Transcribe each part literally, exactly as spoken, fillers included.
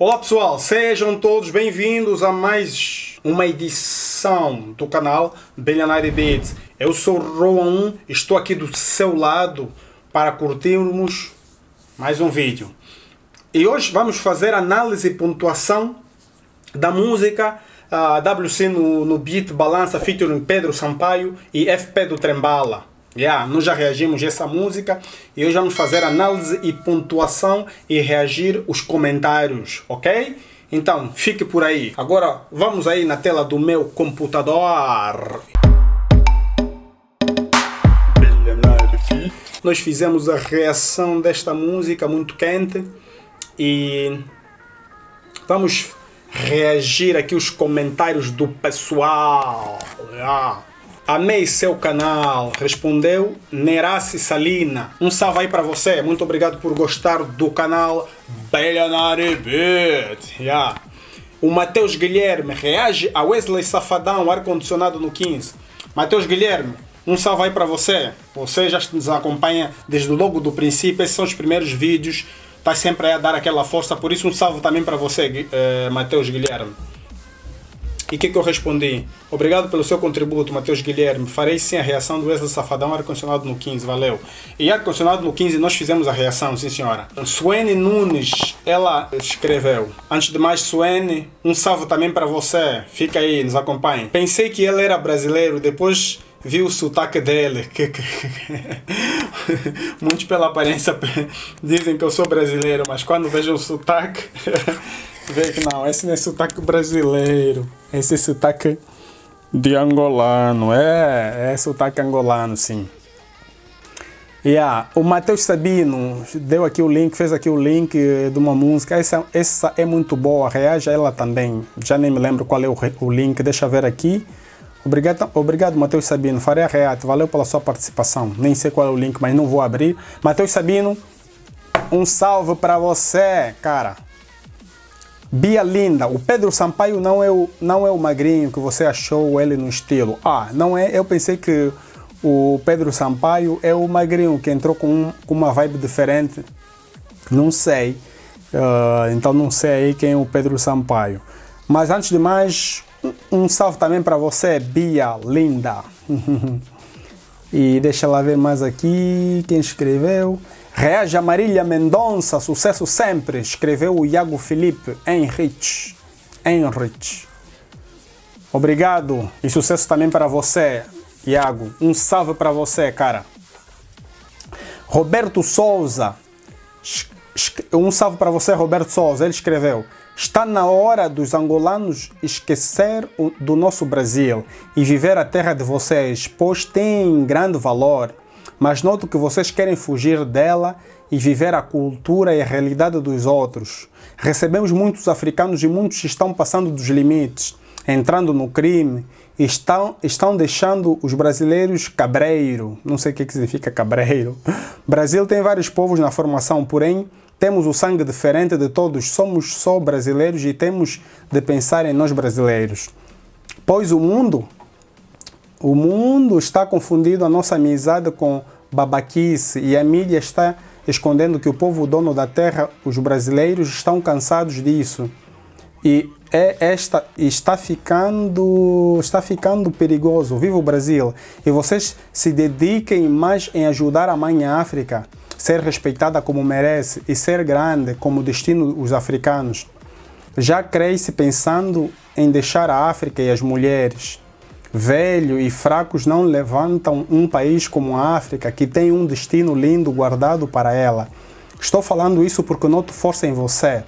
Olá pessoal, sejam todos bem-vindos a mais uma edição do canal Billionaire Beats. Eu sou Rowan, estou aqui do seu lado para curtirmos mais um vídeo. E hoje vamos fazer análise e pontuação da música uh, W C no, no beat Balança featuring Pedro Sampaio e F P do Trembala. Yeah, nós já reagimos a essa música e hoje vamos fazer análise e pontuação e reagir os comentários, ok? Então, fique por aí. Agora, vamos aí na tela do meu computador. Nós fizemos a reação desta música muito quente e vamos reagir aqui os comentários do pessoal. Yeah. Amei seu canal, respondeu Nerace Salina. Um salve aí para você, muito obrigado por gostar do canal Billionaire Beats. Yeah. O Matheus Guilherme reage a Wesley Safadão, ar-condicionado no quinze. Matheus Guilherme, um salve aí para você. Você já nos acompanha desde logo do princípio, esses são os primeiros vídeos, tá sempre aí a dar aquela força, por isso um salve também para você, eh, Matheus Guilherme. E o que, que eu respondi? Obrigado pelo seu contributo, Matheus Guilherme. Farei sim a reação do Wesley Safadão, ar-condicionado no quinze, valeu. E ar-condicionado no quinze nós fizemos a reação, sim senhora. Suene Nunes, ela escreveu. Antes de mais, Suene, um salve também para você. Fica aí, nos acompanhe. Pensei que ele era brasileiro, depois vi o sotaque dele. Muitos pela aparência dizem que eu sou brasileiro, mas quando vejo o sotaque... Vê que não, esse não é sotaque brasileiro, esse é sotaque de angolano, é, é sotaque angolano, sim. Yeah, o Matheus Sabino deu aqui o link, fez aqui o link de uma música, essa, essa é muito boa, reage a ela também, já nem me lembro qual é o, o link, deixa eu ver aqui. Obrigado, obrigado Matheus Sabino, farei a react, valeu pela sua participação, nem sei qual é o link, mas não vou abrir. Matheus Sabino, um salve para você, cara. Bia Linda, o Pedro Sampaio não é o, não é o magrinho que você achou ele no estilo. Ah, não é, eu pensei que o Pedro Sampaio é o magrinho que entrou com, um, com uma vibe diferente. Não sei, uh, então não sei aí quem é o Pedro Sampaio. Mas antes de mais, um salve também para você, Bia Linda. E deixa lá ver mais aqui quem escreveu. Reage a Marília Mendonça, sucesso sempre, escreveu o Iago Felipe Henrich. Henrich. Obrigado e sucesso também para você, Iago. Um salve para você, cara. Roberto Souza. Um salve para você, Roberto Souza. Ele escreveu: está na hora dos angolanos esquecer do nosso Brasil e viver a terra de vocês, pois tem grande valor. Mas noto que vocês querem fugir dela e viver a cultura e a realidade dos outros. Recebemos muitos africanos e muitos estão passando dos limites, entrando no crime, e estão, estão deixando os brasileiros cabreiro. Não sei o que significa cabreiro. Brasil tem vários povos na formação, porém temos o sangue diferente de todos, somos só brasileiros e temos de pensar em nós brasileiros. Pois o mundo... O mundo está confundindo a nossa amizade com babaquice e a mídia está escondendo que o povo dono da terra, os brasileiros, estão cansados disso. E é esta está ficando está ficando perigoso. Viva o Brasil! E vocês se dediquem mais em ajudar a mãe África, ser respeitada como merece e ser grande como destino os africanos. Já cresce pensando em deixar a África e as mulheres. Velho e fracos não levantam um país como a África, que tem um destino lindo guardado para ela. Estou falando isso porque noto força em você.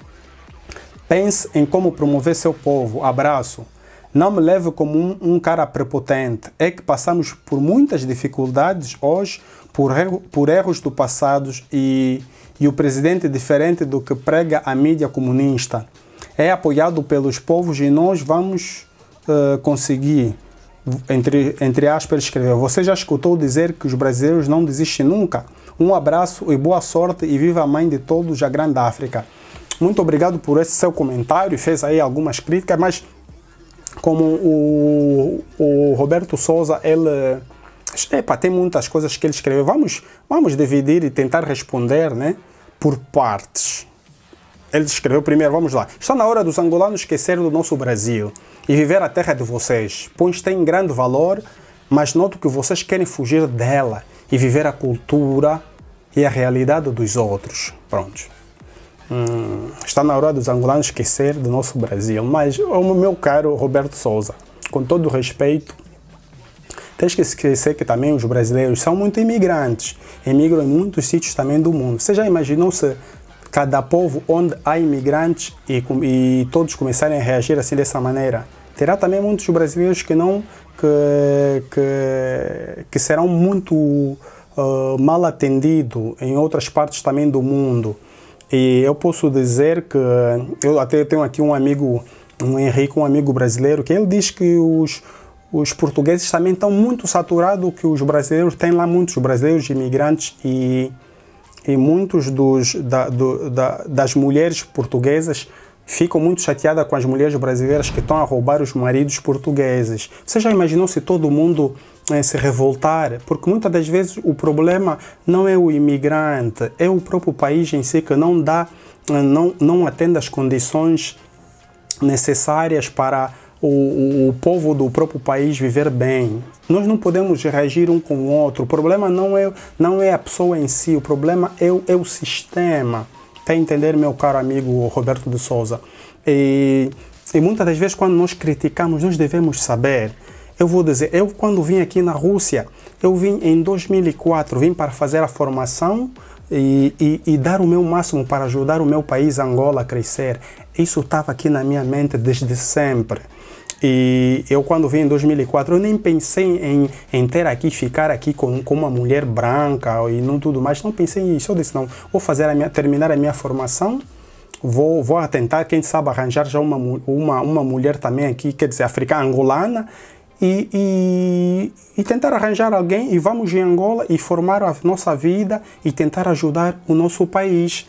Pense em como promover seu povo. Abraço. Não me leve como um, um cara prepotente. É que passamos por muitas dificuldades hoje, por, erro, por erros do passado e, e o presidente, diferente do que prega a mídia comunista, é apoiado pelos povos e nós vamos uh, conseguir. Entre, entre aspas, ele escreveu: você já escutou dizer que os brasileiros não desistem nunca? Um abraço e boa sorte e viva a mãe de todos, a grande África. Muito obrigado por esse seu comentário, fez aí algumas críticas, mas como o, o Roberto Souza, ele epa, tem muitas coisas que ele escreveu, vamos, vamos dividir e tentar responder, né, por partes. ele escreveu primeiro, vamos lá. Está na hora dos angolanos esquecerem do nosso Brasil e viver a terra de vocês, pois tem grande valor, mas noto que vocês querem fugir dela e viver a cultura e a realidade dos outros. Pronto. Hum, está na hora dos angolanos esquecer do nosso Brasil. Mas, o meu caro Roberto Souza, com todo o respeito, tens que esquecer que também os brasileiros são muito imigrantes. Emigram em muitos sítios também do mundo. Você já imaginou se cada povo onde há imigrantes e, e todos começarem a reagir assim dessa maneira? Terá também muitos brasileiros que não que, que, que serão muito uh, mal atendidos em outras partes também do mundo. E eu posso dizer que eu até tenho aqui um amigo, um Henrique, um amigo brasileiro, que ele diz que os os portugueses também estão muito saturados, que os brasileiros têm lá muitos brasileiros imigrantes e e muitos dos da, do, da, das mulheres portuguesas ficam muito chateadas com as mulheres brasileiras que estão a roubar os maridos portugueses. Você já imaginou se todo mundo eh, se revoltar? Porque muitas das vezes o problema não é o imigrante, é o próprio país em si que não dá, não, não atende às condições necessárias para o, o, o povo do próprio país viver bem. Nós não podemos reagir um com o outro. O problema não é, não é a pessoa em si, o problema é o, é o sistema. Está a entender, meu caro amigo Roberto de Souza? E, e muitas das vezes, quando nós criticamos, nós devemos saber. Eu vou dizer, eu quando vim aqui na Rússia, eu vim em dois mil e quatro, vim para fazer a formação e, e, e dar o meu máximo para ajudar o meu país, Angola, a crescer. Isso estava aqui na minha mente desde sempre. E eu quando vim em dois mil e quatro, eu nem pensei em, em ter aqui, ficar aqui com, com uma mulher branca e não tudo mais. Não pensei nisso. Eu disse, não, vou fazer a minha, terminar a minha formação, vou, vou tentar, quem sabe, arranjar já uma, uma, uma mulher também aqui, quer dizer, africana, angolana, e, e, e tentar arranjar alguém e vamos em Angola e formar a nossa vida e tentar ajudar o nosso país.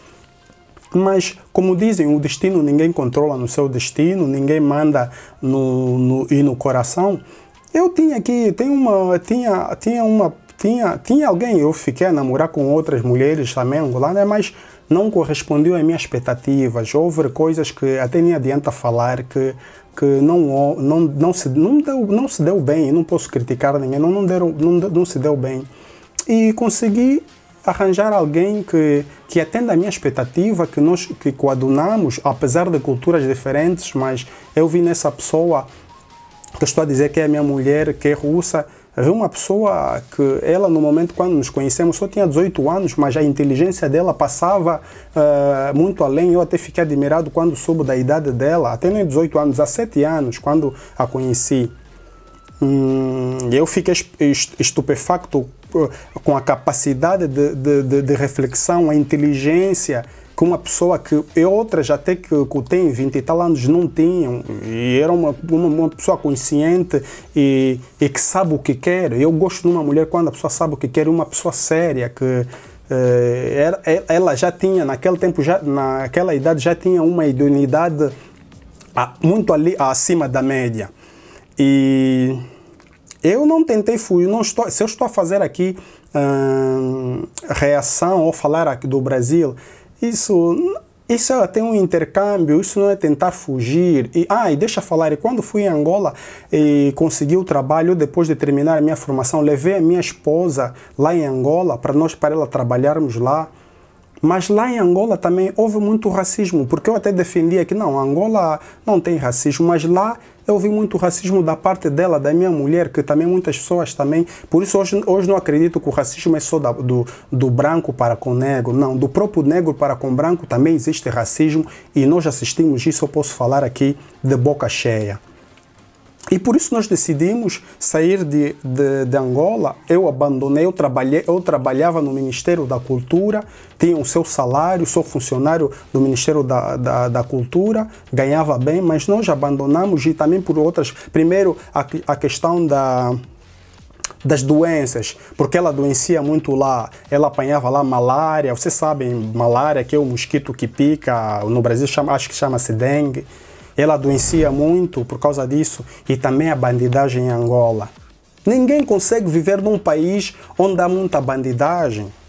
Mas, como dizem, o destino ninguém controla no seu destino, ninguém manda no, no, e no coração. Eu tinha aqui, tem uma, tinha, tinha uma, tinha, tinha alguém, eu fiquei a namorar com outras mulheres também angolanas, mas não correspondeu às minhas expectativas. Houve coisas que até nem adianta falar, que, que não, não, não, se, não, deu, não se deu bem, eu não posso criticar ninguém, não, não, deram, não, não se deu bem. E consegui arranjar alguém que, que atenda a minha expectativa, que nós que coadunamos, apesar de culturas diferentes, mas eu vi nessa pessoa, que estou a dizer que é a minha mulher, que é russa, vi uma pessoa que ela, no momento quando nos conhecemos, só tinha dezoito anos, mas a inteligência dela passava uh, muito além. Eu até fiquei admirado quando soube da idade dela, até nem dezoito anos, dezessete anos, quando a conheci. Hum, eu fiquei estupefacto com a capacidade de, de, de, de reflexão, a inteligência que uma pessoa que outras até que, que têm vinte e tal anos não tinham, e era uma, uma, uma pessoa consciente e, e que sabe o que quer. Eu gosto de uma mulher quando a pessoa sabe o que quer, uma pessoa séria, que eh, era, ela já tinha, naquele tempo, já, naquela idade, já tinha uma idoneidade muito ali acima da média. E eu não tentei fugir, não estou, se eu estou a fazer aqui hum, reação ou falar aqui do Brasil, isso, isso é até um intercâmbio, isso não é tentar fugir. E, ah, e deixa eu falar, e quando fui em Angola e consegui o trabalho, depois de terminar a minha formação, levei a minha esposa lá em Angola para nós, para ela trabalharmos lá. Mas lá em Angola também houve muito racismo, porque eu até defendia que não, Angola não tem racismo, mas lá eu vi muito racismo da parte dela, da minha mulher, que também muitas pessoas também, por isso hoje, hoje não acredito que o racismo é só da, do, do branco para com o negro, não, do próprio negro para com o branco também existe racismo e nós assistimos isso, eu posso falar aqui de boca cheia. E por isso nós decidimos sair de, de, de Angola. Eu abandonei, eu, trabalhei, eu trabalhava no Ministério da Cultura, tinha o seu salário, sou funcionário do Ministério da, da, da Cultura, ganhava bem, mas nós abandonamos e também por outras. Primeiro, a, a questão da, das doenças, porque ela adoecia muito lá, ela apanhava lá malária, vocês sabem, malária, que é o mosquito que pica, no Brasil chama, acho que chama-se dengue. Ela adoecia muito por causa disso e também a bandidagem em Angola. Ninguém consegue viver num país onde há muita bandidagem.